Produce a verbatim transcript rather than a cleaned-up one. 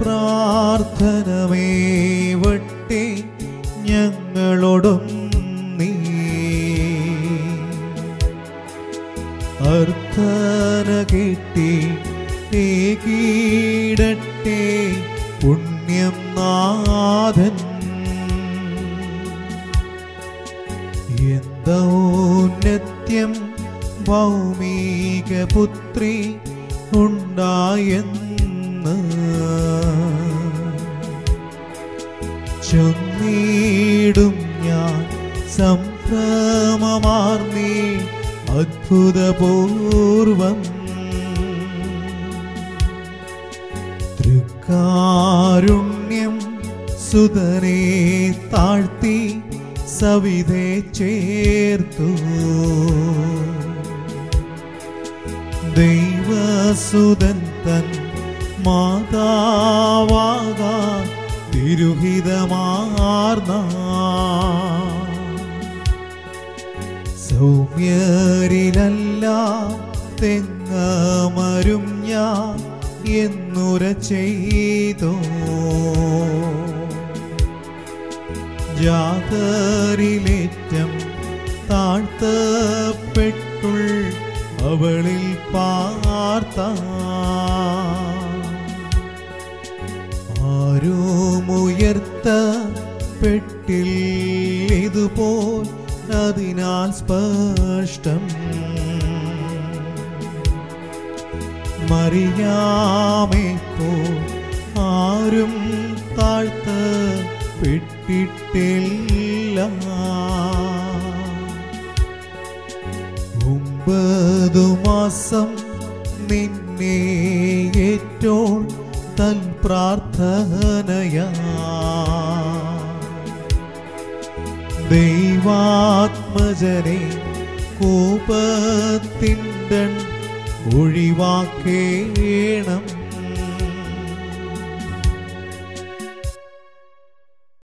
പ്രാർത്ഥനമേവട്ടെ ഞങ്ങളോടും നീ അർത്ഥന കേട്ടി ഏകീടട്ടെ പുണ്യം നാഥൻ എന്തൗന്നത്യം ഭൗമിക പുത്രി ഉണ്ടായെന്ന് ചൊന്നിടും ഞാൻ സംഭ്രമമാർന്നീ അത്ഭുതപൂർവം തൃക്കാരുണ്യം സുതനെ താഴ്ത്തി സവിധേ ചേർത്തു ദൈവസുതൻ തൻ മാതാവാകാൻ തിരുഹിതമാർന്ന സൗമ്യരിലല്ല തെങ്ങമരും ഞാൻ എന്നുര ചെയ്തോ ജാതരിലേറ്റം താഴ്ത്തപ്പെട്ടുൾ അവളിൽ പാർത്ത ആരുമുയർത്തപ്പെട്ടില്ലിതുപോൽ അതിനാൽ സ്പഷ്ടം മറിയാമേപ്പോ ആരും താഴ്ത്തപ്പെട്ടിട്ടില്ല ഒമ്പതു മാസം നിന്നെ ഏറ്റോൾ തൻ പ്രാർത്ഥനയാ ദൈവാത്മജനെ കോപത്തിൻ ഒഴിവാക്കേണം